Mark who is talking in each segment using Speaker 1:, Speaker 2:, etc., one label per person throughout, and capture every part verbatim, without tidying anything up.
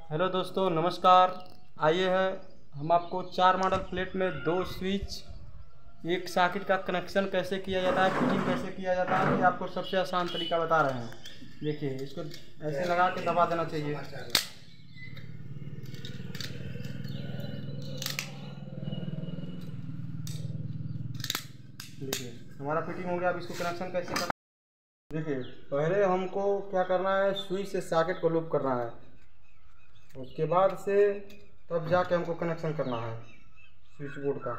Speaker 1: Hello दोस्तों, नमस्कार। आइए है हम आपको चार मॉडल प्लेट में दो स्विच, एक सॉकेट का कनेक्शन कैसे किया जाता है, फिटिंग कैसे किया जाता है, ये आपको सबसे आसान तरीका बता रहे हैं। देखिए, इसको ऐसे लगा के दबा देना चाहिए। देखिए, हमारा फिटिंग हो गया। अब इसको कनेक्शन कैसे करना। देखिए, पहले हमको क्या करना है, स्विच से सॉकेट को लूप करना है। उसके बाद से तब जाके हमको कनेक्शन करना है स्विच बोर्ड का।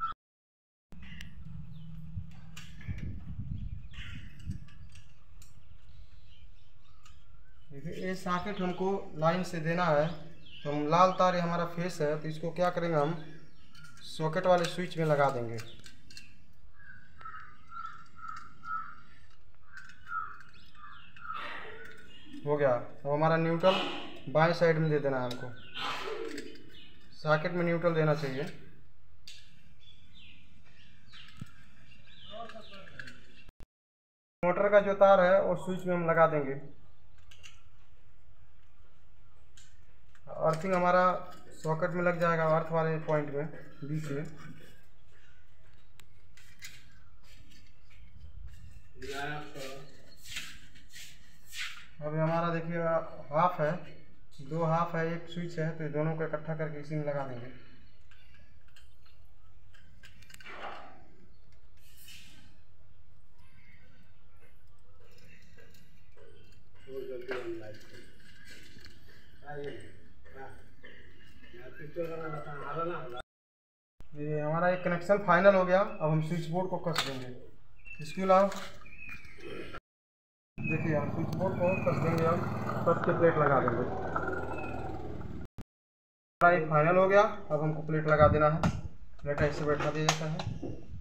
Speaker 1: देखिए, ये सॉकेट हमको लाइन से देना है, तो हम लाल तार ये हमारा फेस है, तो इसको क्या करेंगे, हम सॉकेट वाले स्विच में लगा देंगे। हो गया। अब हमारा न्यूट्रल बाएं साइड में दे देना है हमको। सॉकेट में न्यूट्रल देना चाहिए। मोटर का जो तार है वो स्विच में हम लगा देंगे। अर्थिंग हमारा सॉकेट में लग जाएगा, अर्थ वाले पॉइंट में बीच में। अभी हमारा देखिए हाफ है, दो हाफ है, एक स्विच है, तो दोनों को इकट्ठा करके इसी में लगा देंगे। ये हमारा एक कनेक्शन फाइनल हो गया। अब हम स्विच बोर्ड को कस देंगे। इसके अलावा देखिए, हम स्विच बोर्ड को कस देंगे, हम कस के प्लेट लगा देंगे। हमारा एक फाइनल हो गया। अब हमको प्लेट लगा देना है। प्लेट ऐसे बैठा दिया जाता है।